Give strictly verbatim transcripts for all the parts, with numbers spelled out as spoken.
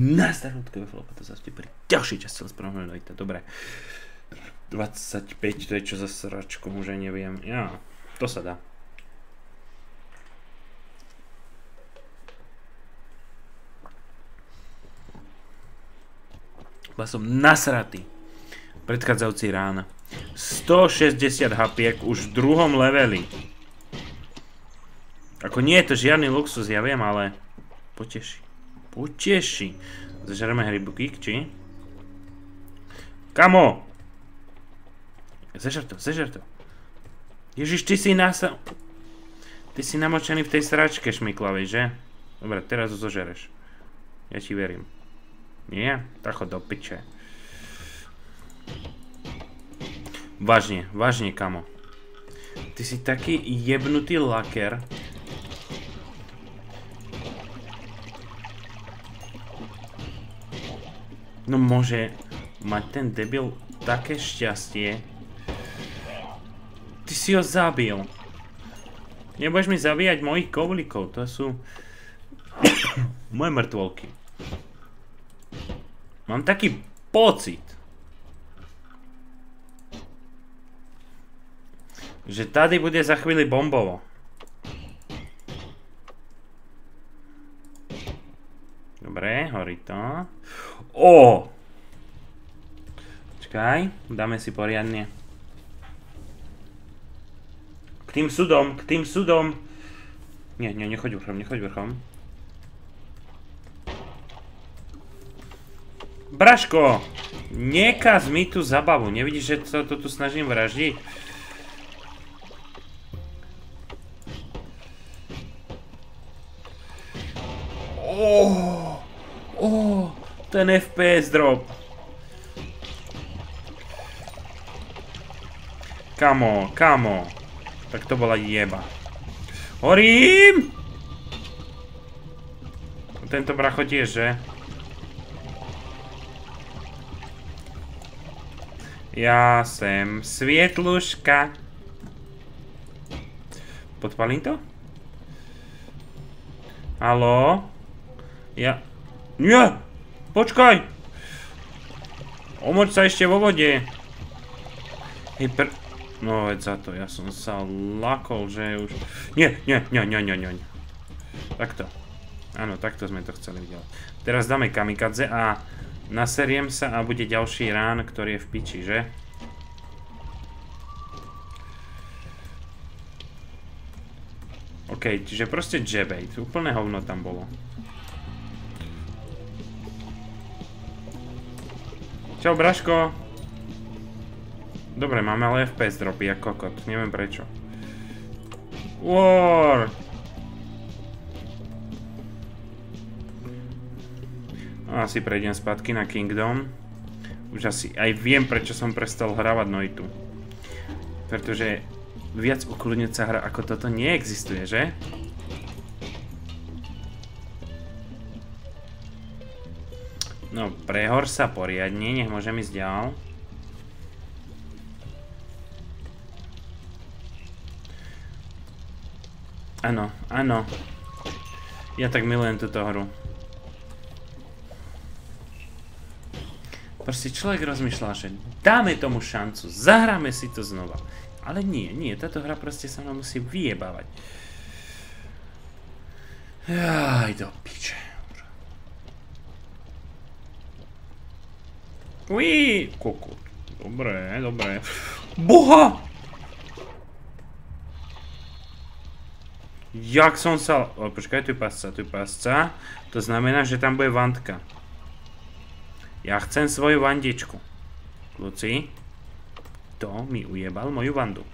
Nazdar ľudkové flopa, to zase pri ďalšej časti správne dojte, dobre. dvadsaťpäť, to je čo za sračku, už aj neviem, ja, to sa dá. Ba som nasratý. Predchádzajúci rána. stošesťdesiat hapiek už v druhom leveli. Ako nie je to žiadny luxus, ja viem, ale poteší. Poteší. Zažereme hrybukík, či? Kamo! Zežer to, zežer to. Ježiš, ty si nasa... Ty si namočený v tej sračke šmiklavej, že? Dobre, teraz ho zožereš. Ja ti verím. Nie? Tak ho do piče. Vážne, vážne, kamo. Ty si taký jebnutý laker. No môže mať ten debil také šťastie. Ty si ho zabil. Nebudeš mi zabíjať mojich kovlíkov, to sú moje mŕtvolky. Mám taký pocit, že tady bude za chvíli bombovo. Dobre, horí to. Ó! Čakaj, dáme si poriadne. K tým sudom, k tým sudom. Nie, nie, nechoď vrchom, nechoď vrchom. Braško! Nekaz mi tú zabavu, nevidíš, že sa to tu snažím vraždiť? Oh, oh, ten ef pé es drop. Kamo, kamo. Tak to bola jeba. Horím! Tento bracho tiež, že? Ja sem svietluška. Podpalím to? Haló? Ja... Nie! Počkaj! Omoč sa ešte vo vode. Hej, pr... No veď za to, ja som sa lakol, že už... Nie, nie, nie, nie, nie, nie. Takto. Áno, takto sme to chceli vidieť. Teraz dáme kamikadze a naseriem sa a bude ďalší rán, ktorý je v piči, že? OK, čiže proste jebait. Úplné hovno tam bolo. Čau, Braško. Dobre, máme ale ef pé es dropy, ako kokot. Neviem prečo. War! Asi prejdem spätky na Kingdom. Už asi aj viem, prečo som prestal hrávať Noitu. Pretože viac ukludňujúca hra ako toto neexistuje, že? No, prehor sa poriadne, nech môžem ísť ďal. Áno, áno. Ja tak milujem túto hru. Proste človek rozmýšľa, že dáme tomu šancu, zahráme si to znova. Ale nie, nie, táto hra proste sa nám musí vyjebávať. Aj do piče. Uí, kokot. Dobre, dobre. Boha! Jak som sa... O, počkaj, tu je pasca, tu je pasca. To znamená, že tam bude vantka. Ja chcem svoju vandičku. Kluci. To mi ujebal moju vandu.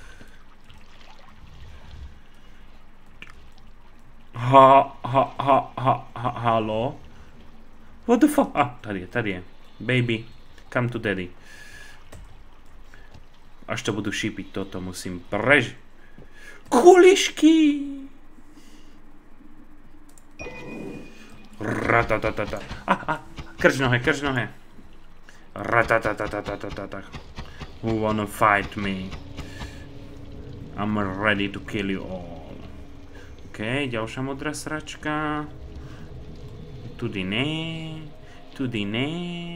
Ha, ha, ha, ha, ha, halo? What the fuck? Ah, tady je, tady je. Baby, come to daddy. Až to budú šípiť, toto musím prežiť. Kulišky! Ratatatata. Ah, ah, krč nohe, krč nohe. Ratatatatatatatata. Who wanna fight me? I'm ready to kill you all. OK, ďalšia modrá sračka. Tudy ne. Tudy ne.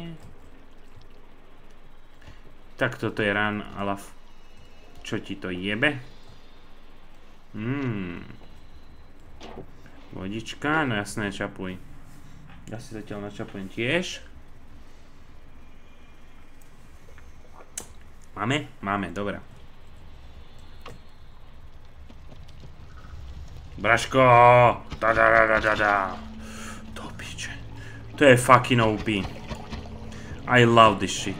Tak toto je rán, ale čo ti to jebe? Hmm. Vodička, no jasné, čapuj. Ja si zatiaľ načapujem tiež. Máme? Máme, dobré. Braško! Da da da da da da. To piče. To je fucking O P. I love this shit.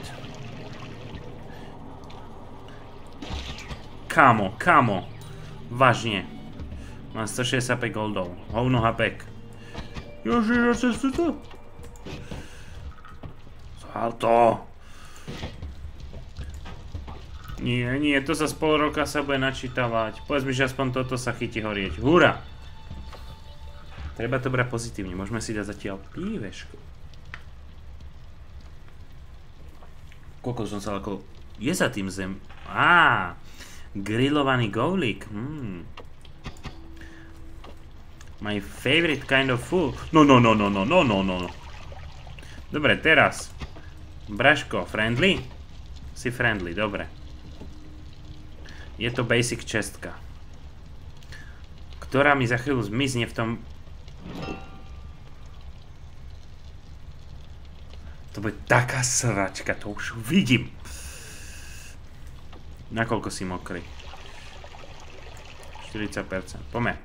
Kamo, kamo. Vážne. Mám stošesťdesiatpäť goldov. Hovno hapek. Joži, ja cestu to. Zvál to. Nie, nie, to sa z pol roka sa bude načítavať. Povedz mi, že aspoň toto sa chytí horieť. Hurá! Treba to brať pozitívne. Môžeme si dať zatiaľ píveško. Koľko som sa ako... Je za tým zem... Á, grillovaný goulík. Hmm. My favorite kind of food. No, no, no, no, no, no, no, no. Dobre, teraz. Braško, friendly? Si friendly, dobre. Je to basic čestka. Ktorá mi za chvíľu zmizne v tom... To bude taká sračka, to už vidím. Nakoľko si mokrý? štyridsať percent. Poďme.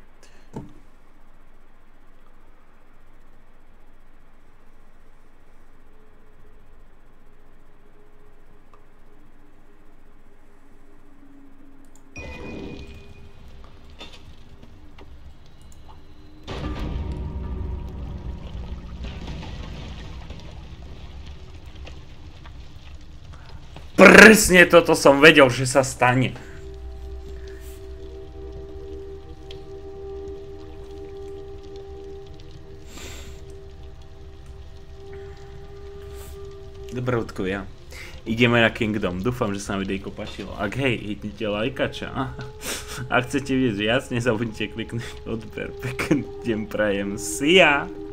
Presne toto som vedel, že sa stane. Dobrútku, ja. Ideme na Kingdom. Dúfam, že sa vám videjko páčilo. Ak hej, hitnite lajkača. Ak chcete vidieť viac, nezabudnite kliknúť odber. Pekný deň prajem. See ya!